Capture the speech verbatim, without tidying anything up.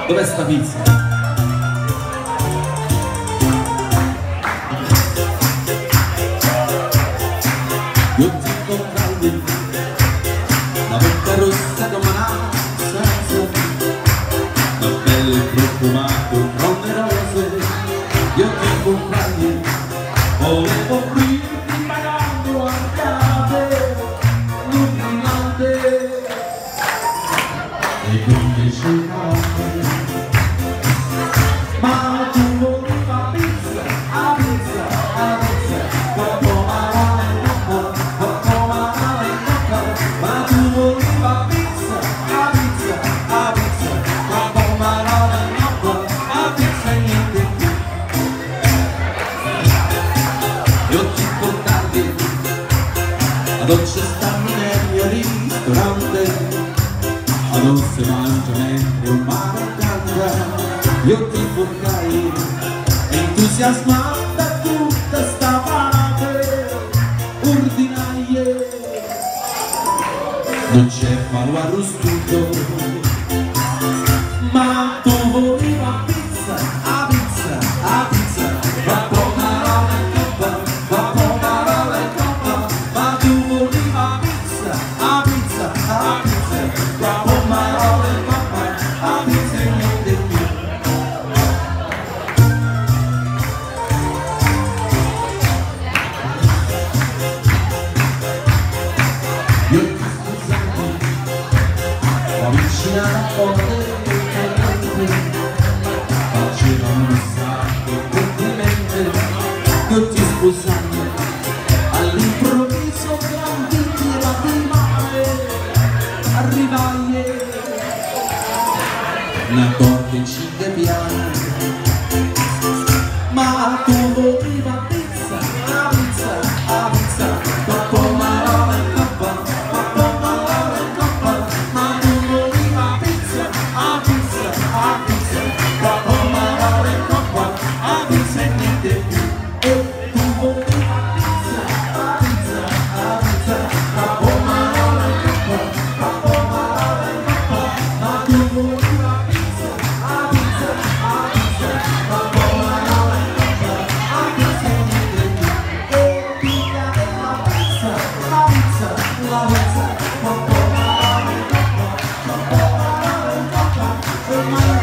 Dov'è sta pizza? Io ti comprai la bocca rossa come una salsa, la pelle profumata con le rose. Io ti comprai, volevo qui pagando arcate, illuminate e condici note. Ma tu volevi la pizza, la pizza, la pizza, quattro marone coppa, quattro marone coppa. Ma tu volevi la pizza, la pizza, la pizza, quattro marone coppa, la pizza e niente più. Io ti portai a dolce stanno nel mio ristorante, a dolce mangia mentre un mare canta. Io ti portai entusiasmata tutta sta parte ordinarie. Non c'è fallo arrostuto, ma tu volevi la pizza, la pizza, la pizza, va pomarole in coppa, va pomarole in coppa. Ma tu volevi la pizza, la pizza, la pizza, va pomarole in coppa, la pizza e niente più. Io ti scusavo, ho vicinato a porte caliente, facevano un sacco complimenti. Io ti scusavo, all'improvviso grandi tira di mare, arrivai una torta in cinque piani. Ma tu volevi la pizza, la pizza, la pizza, troppo marone in coppa, troppo marone in coppa. Ma tu volevi la pizza, la pizza, la pizza, troppo marone in coppa, la pizza e niente più. E tu volevi la pizza, la pizza, la pizza, troppo marone in coppa, troppo marone in coppa. Ma tu volevi la pizza, la pizza, la pizza, troppo marone in coppa, la pizza e niente più. E tu volevi la pizza, la pizza, la pizza, troppo marone in coppa, troppo marone in coppa.